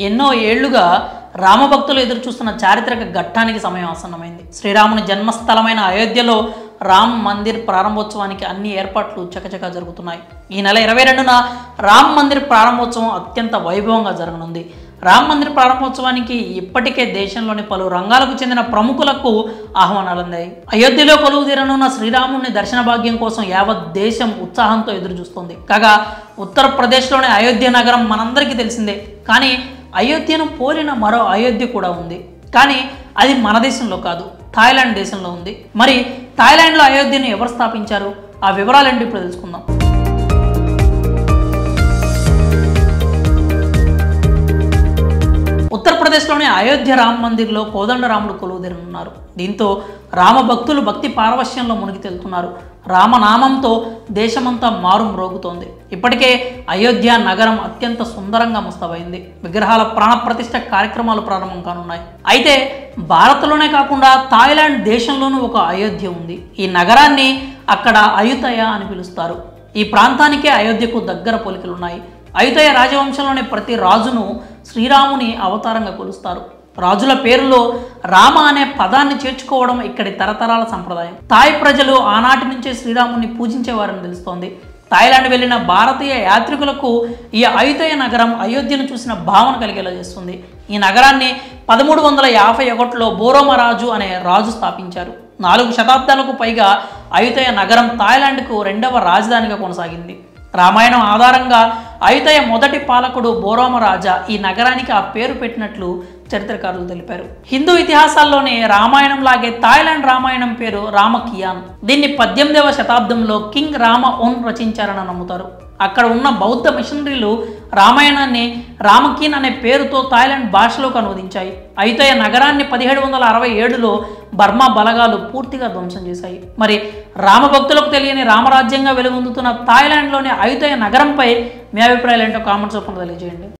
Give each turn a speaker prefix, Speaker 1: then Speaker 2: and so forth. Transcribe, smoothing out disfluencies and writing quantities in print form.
Speaker 1: ఎన్నో ఏళ్లుగా రామభక్తులు ఎదురు చూస్తున్న చారిత్రక ఘట్టానికి సమయం ఆసన్నమైంది. శ్రీరాముని జన్మస్థలమైన అయోధ్యలో రామ్ మందిర్ ప్రారంభోత్సవానికి అన్ని ఏర్పాట్లు చకచకా జరుగుతున్నాయి. ఈ నెల 22న రామ్ మందిర్ ప్రారంభోత్సవం అత్యంత వైభవంగా జరగనుంది. రామ్ మందిర్ ప్రారంభోత్సవానికి ఇప్పటికే దేశంలోని పలు రంగాలకు చెందిన ప్రముఖులకు ఆహ్వానాలు అందాయి. అయోధ్యలో కొలువు తీరనున్న శ్రీరాముని దర్శన భాగ్యం కోసం యావత్ దేశం ఉత్సాహంతో ఎదురు చూస్తోంది. కాగా ఉత్తరప్రదేశ్లోని అయోధ్య నగరం మనందరికీ తెలిసిందే. కానీ అయోధ్యను పోలిన మరో అయోధ్య కూడా ఉంది. కానీ అది మన దేశంలో కాదు, థాయిలాండ్ దేశంలో ఉంది. మరి థాయిలాండ్లో అయోధ్యను ఎవరు స్థాపించారు? ఆ వివరాలేంటి ఇప్పుడు తెలుసుకుందాం. ఉత్తరప్రదేశ్లోని అయోధ్య రామ్ మందిర్లో కోదండరాముడు కొలువుదీరనున్నారు. దీంతో రామ భక్తులు భక్తి పారవశ్యంలో మునిగి తేలుతున్నారు. రామనామంతో దేశమంతా మారుమ్రోగుతోంది. ఇప్పటికే అయోధ్య నగరం అత్యంత సుందరంగా ముస్తాబైంది. విగ్రహాల ప్రాణప్రతిష్ఠ కార్యక్రమాలు ప్రారంభం కానున్నాయి. అయితే భారత్లోనే కాకుండా థాయిలాండ్ దేశంలోనూ ఒక అయోధ్య ఉంది. ఈ నగరాన్ని అక్కడ అయుతయ అని పిలుస్తారు. ఈ ప్రాంతానికే అయోధ్యకు దగ్గర పోలికలున్నాయి. అయుతయ రాజవంశంలోని ప్రతి రాజును శ్రీరాముని అవతారంగా కొలుస్తారు. రాజుల పేరులో రామ అనే పదాన్ని చేర్చుకోవడం ఇక్కడి తరతరాల సంప్రదాయం. థాయ్ ప్రజలు ఆనాటి నుంచే శ్రీరాముని పూజించేవారని తెలుస్తోంది. థాయిలాండ్ వెళ్లిన భారతీయ యాత్రికులకు ఈ అయుతయ నగరం అయోధ్యను చూసిన భావన కలిగేలా చేస్తుంది. ఈ నగరాన్ని 1351లో బోరోమరాజు అనే రాజు స్థాపించారు. 4 శతాబ్దాలకు పైగా అయుతయ నగరం థాయిలాండ్కు 2వ రాజధానిగా కొనసాగింది. రామాయణం ఆధారంగా అయుతయ మొదటి పాలకుడు బోరోమరాజా ఈ నగరానికి ఆ పేరు పెట్టినట్లు చరిత్రకారులు తెలిపారు. హిందూ ఇతిహాసాల్లోనే రామాయణం లాగే థాయిలాండ్ రామాయణం పేరు రామకియాన్. దీన్ని 18వ శతాబ్దంలో కింగ్ రామ ఓన్ రచించారని నమ్ముతారు. అక్కడ ఉన్న బౌద్ధ మిషనరీలు రామాయణాన్ని రామకీన్ అనే పేరుతో థాయిలాండ్ భాషలోకి అనువదించాయి. అయుతయ నగరాన్ని 1767లో బర్మా బలగాలు పూర్తిగా ధ్వంసం చేశాయి. మరి రామభక్తులకు తెలియని రామరాజ్యంగా వెలుగొందుతున్న థాయిలాండ్లోని అయుతయ నగరంపై మీ అభిప్రాయాలు ఏంటో కామెంట్స్ రూపంలో తెలియజేయండి.